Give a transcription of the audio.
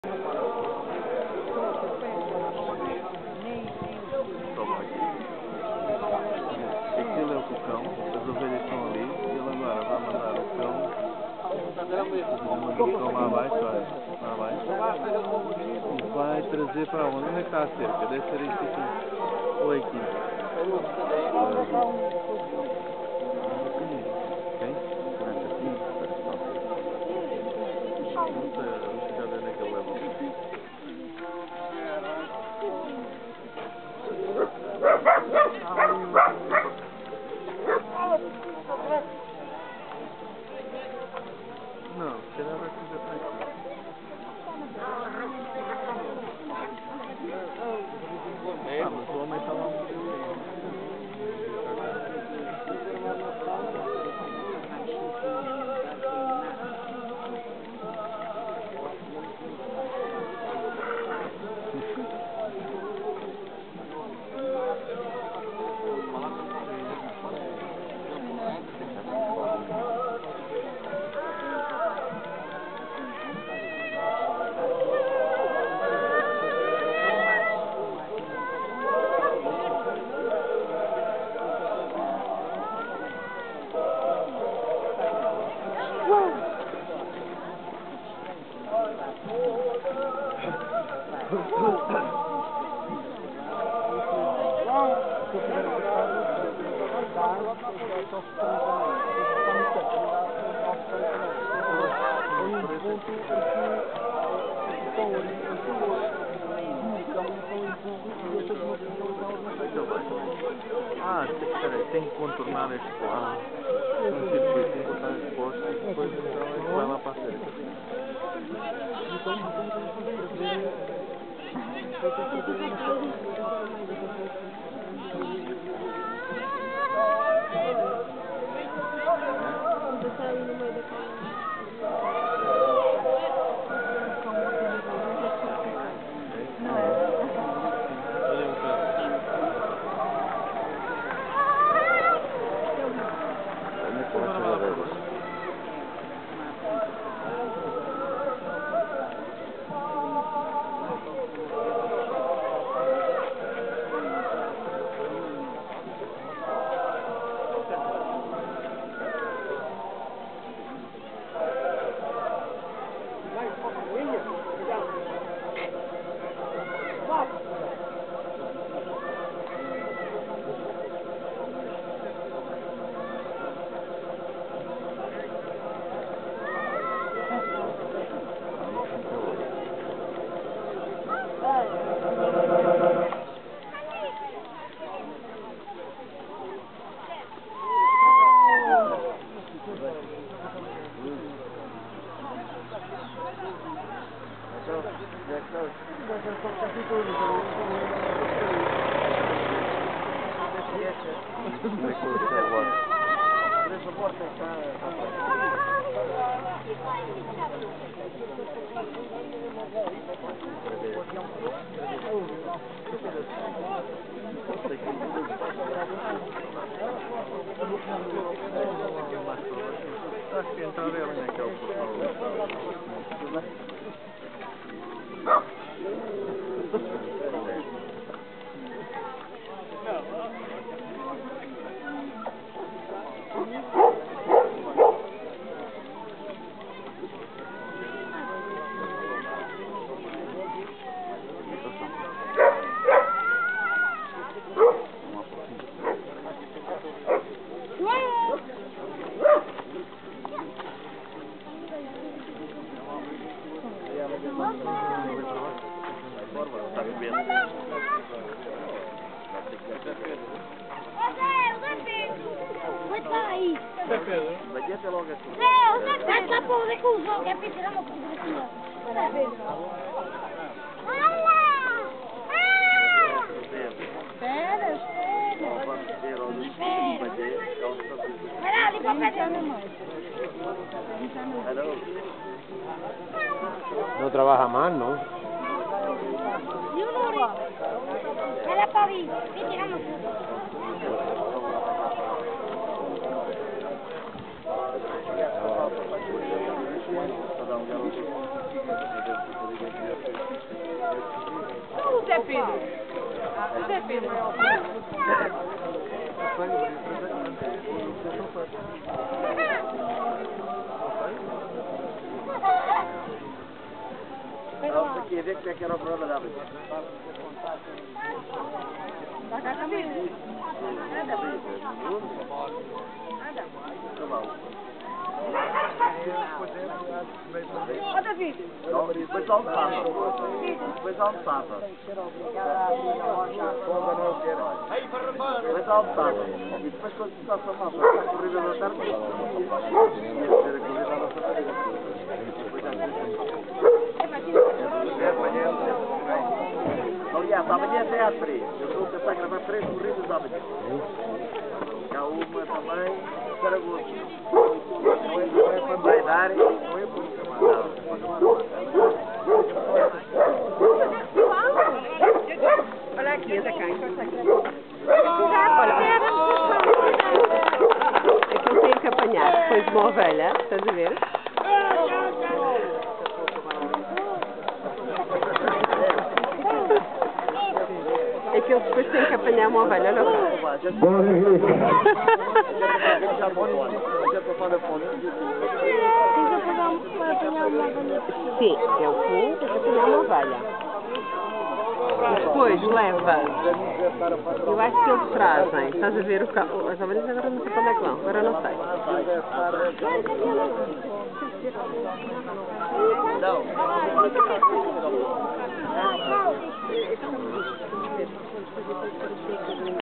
Toma aqui. Aquilo é o cocão, as ovelhas estão ali e ele agora vai mandar o cão. O cão lá abaixo, olha, lá abaixo. E vai trazer para onde? Onde é que está a cerca? Deve ser isto aqui. Ou é aqui? Quem? Não sei já onde é que ele leva. Não, se calhar vai fazer para aqui. Mas o homem está lá a morrer. Ah, peraí, tem que contornar este plano. Um circuito, tem que botar este posto e depois então é que vai lá para a cerca. Acho que entrar ali naquele portal. Vai lá para onde é que o jogo é para tirar uma fotografia. Espera. Vai lá, ali para o pé dele. No trabaja más, ¿no? E o Nuri? Vai lá para ali. Vem tirar uma foto. O Zé Pedro. O Zé Pedro. Vamos aqui a ver como é que era o programa da vida. Está cá também. Anda. Ó, David. Depois almoçava. Depois almoçava. Depois almoçava. E depois quando começasse a malta a corrida da tarde, ia fazer a corrida da nossa família. Aliás, amanhã até às 3. Eu estou a pensar em gravar 3 corridas amanhã. Há uma também, Saragoça. Vai dar, não é por Olha aqui, essa cá, encosta aqui. É que eu tenho que apanhar depois de uma ovelha, estás a ver? É que eu depois tenho que apanhar uma ovelha, olha lá. Sim, eu fui para apanhar uma ovelha. E depois leva. Eu acho que eles trazem. Estás a ver o carro? As ovelhas agora não sei para onde é que vão, agora não sei. Não.